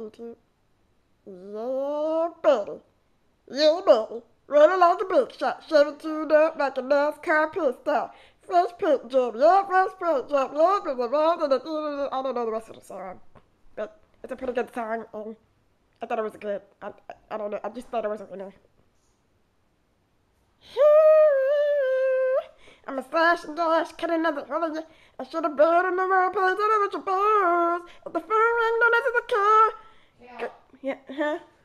to. Yeah, buddy. Yeah, buddy. Right along the big shot, 17 up like a NASCAR pit stop. Fresh paint job, yeah, fresh paint job, yeah, I don't know the rest of the song. But it's a pretty good song, and I thought it was good. I don't know, I just thought it was a winner. I'm a slash and dash, cut another hole. I should have been in the wrong place, I know what your boss. At the phone ring, don't answer the car. Yeah. Yeah, huh?